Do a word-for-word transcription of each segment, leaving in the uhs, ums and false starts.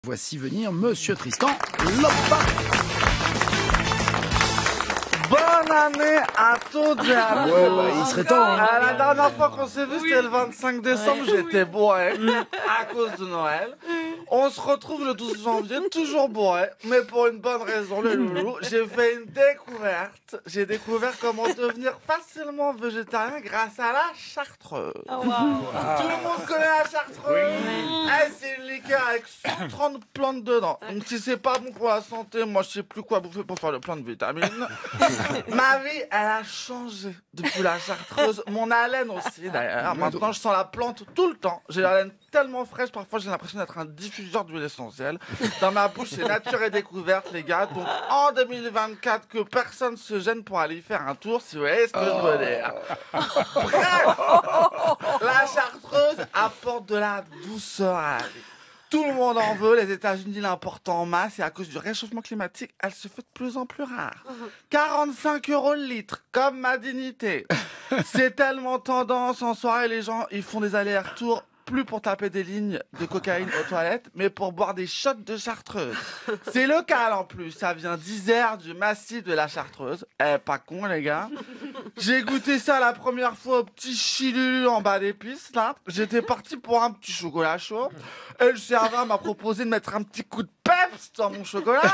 Voici venir Monsieur Tristan Loppa. Bonne année à toutes et à tous. Ouais, bah, il serait temps. Hein. Euh, la dernière fois qu'on s'est vu, oui. C'était le vingt-cinq décembre. Ouais. J'étais bourré à cause de Noël. On se retrouve le douze janvier, toujours bourré, mais pour une bonne raison, le loulou. J'ai fait une découverte. J'ai découvert comment devenir facilement végétarien grâce à la chartreuse. Oh, wow. Wow. Tout le monde connaît la chartreuse. Oui. Eh, c'est une liqueur avec cent trente plantes dedans. Donc si c'est pas bon pour la santé, moi je sais plus quoi bouffer pour faire le plein de vitamines. Ma vie, elle a changé depuis la chartreuse. Mon haleine aussi, d'ailleurs. Maintenant, je sens la plante tout le temps. J'ai la laine tellement fraîche, parfois j'ai l'impression d'être un diffuseur d'huile essentielle. Dans ma bouche, c'est nature et découverte, les gars. Donc, en deux mille vingt-quatre, que personne se gêne pour aller y faire un tour, si vous voyez ce que je veux dire. Bref, la chartreuse apporte de la douceur à la vie. Tout le monde en veut, les États-Unis l'importent en masse et à cause du réchauffement climatique, elle se fait de plus en plus rare. quarante-cinq euros le litre, comme ma dignité. C'est tellement tendance, en soirée, les gens ils font des allers-retours, plus pour taper des lignes de cocaïne aux toilettes, mais pour boire des shots de chartreuse. C'est local en plus, ça vient d'Isère, du massif de la chartreuse. Eh, pas con les gars. J'ai goûté ça la première fois au petit chilulu en bas des pistes, là. J'étais parti pour un petit chocolat chaud. Et le serveur m'a proposé de mettre un petit coup de peps dans mon chocolat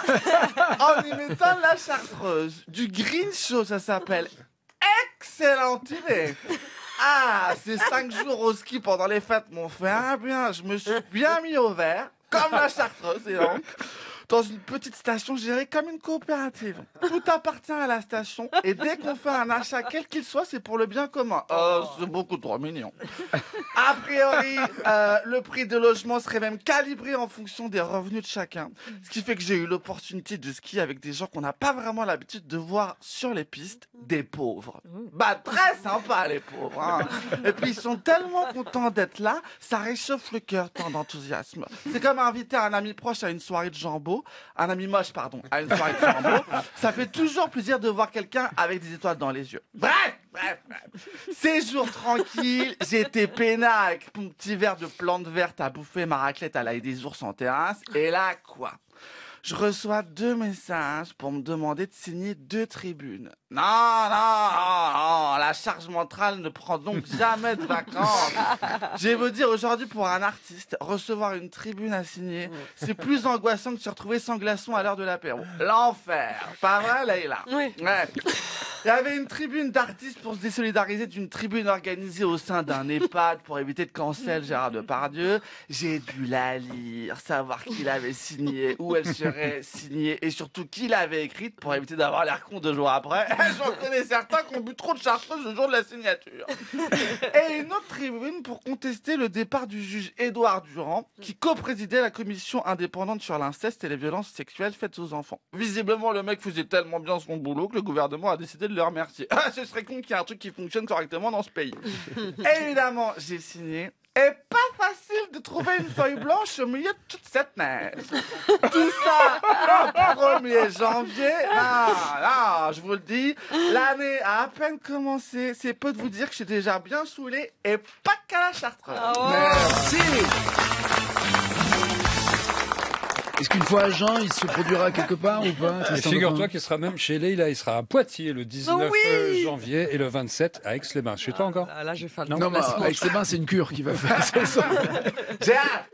en y mettant de la chartreuse. Du green chaud, ça s'appelle. Excellente idée. Ah, ces cinq jours au ski pendant les fêtes m'ont fait un bien. Je me suis bien mis au vert, comme la chartreuse, et donc, dans une petite station gérée comme une coopérative. Tout appartient à la station, et dès qu'on fait un achat, quel qu'il soit, c'est pour le bien commun. Oh, c'est beaucoup trop mignon. A priori, euh, le prix de logement serait même calibré en fonction des revenus de chacun. Ce qui fait que j'ai eu l'opportunité de skier avec des gens qu'on n'a pas vraiment l'habitude de voir sur les pistes, des pauvres. Bah, très sympa, les pauvres. Hein. Et puis, ils sont tellement contents d'être là, ça réchauffe le cœur, tant d'enthousiasme. C'est comme inviter un ami proche à une soirée de jambon, un ami moche, pardon, à une soirée de jambon. Ça fait toujours plaisir de voir quelqu'un avec des étoiles dans les yeux. Bref, bref, bref. Séjour tranquille, j'étais peinard avec mon petit verre de plantes vertes à bouffer ma raclette à l'ail des ours en terrasse. Et là, quoi ? Je reçois deux messages pour me demander de signer deux tribunes. Non, non, non, non, la charge mentale ne prend donc jamais de vacances. Je vais vous dire, aujourd'hui, pour un artiste, recevoir une tribune à signer, c'est plus angoissant que de se retrouver sans glaçon à l'heure de l'apéro. L'enfer. Pas vrai, Leïla ? Oui. Ouais. Il y avait une tribune d'artistes pour se désolidariser d'une tribune organisée au sein d'un EHPAD pour éviter de cancel Gérard Depardieu. J'ai dû la lire, savoir qui l'avait signée, où elle serait signée et surtout qui l'avait écrite pour éviter d'avoir l'air con deux jours après. J'en connais certains qui ont bu trop de chartreuse le jour de la signature. Et une autre tribune pour contester le départ du juge Édouard Durand qui co-présidait la commission indépendante sur l'inceste et les violences sexuelles faites aux enfants. Visiblement, le mec faisait tellement bien son boulot que le gouvernement a décidé de le remercier. Ah, ce serait con qu'il y ait un truc qui fonctionne correctement dans ce pays. Évidemment, j'ai signé. Et pas facile de trouver une feuille blanche au milieu de toute cette neige. Tout ça, le premier janvier. Ah, là, je vous le dis, l'année a à peine commencé. C'est peu de vous dire que je suis déjà bien saoulé et pas qu'à la chartreuse. Oh. Merci. Est-ce qu'une fois à Jean, il se produira quelque part ou pas ? Figure-toi qu'il sera même chez Leïla, il sera à Poitiers le dix-neuf oui janvier et le vingt-sept à Aix-les-Bains. Chez toi encore ? Ah, là, je vais faire le Non, mais Aix-les-Bains, c'est une cure qui va faire ça. J'ai hâte.